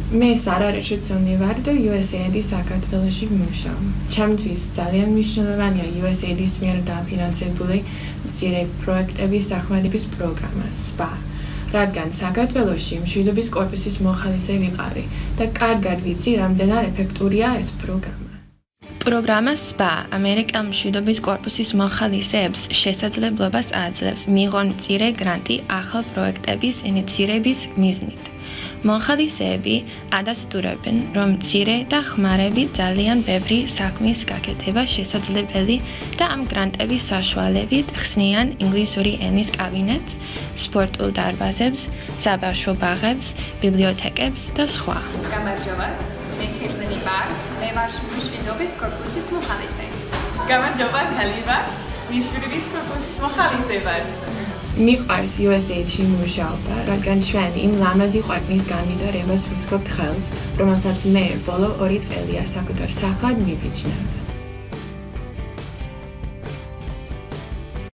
მე სარა რეჩეცონი ვარ და USAID-ის საქართველოში ვმუშაობ. ჩემთვის ძალიან მნიშვნელოვანია USAID-ის მიერ დაფინანსებული მცირე პროექტების დახმარების პროგრამა SPA, რადგან საქართველოში მშვიდობის კორპუსის მოხალისე ვიყავი და კარგად ვიცი, რამდენად ეფექტურია ეს პროგრამა. პროგრამა SPA ამერიკელ მშვიდობის კორპუსის მოხალისეებს შესაძლებლობას აძლევს მიიღონ მცირე გრანტი ახალ პროექტების ინიციირების მიზნით. მოხალისეები ადასტურებენ, რომ მცირე და ხმარები ძალიან ბევრი საქმის გაკეთება შესაძლებელი და ამ გრანტების საშუალებით ხსნიან ინგლისური ენის კაბინეტს, სპორტულ დარბაზებს, საბავშვო ბაღებს, ბიბლიოთეკებს და სხვა. გამარჯობა, მე ქირლენი ვარ, მე ვარ მშვიდობის კორპუსის მოხალისე. გამარჯობა, ქალი ვარ, მშვიდობის კორპუსის მოხალისე ვარ. მიყვარს USAID-ში მუშაობა, რადგან ჩვენ იმ ლამაზი ყვავილის განვითარებას ვუძღვებთ ხელს, რომელსაც მე ბოლო 2 წელია საკუთარ სახლად მივიჩნევ.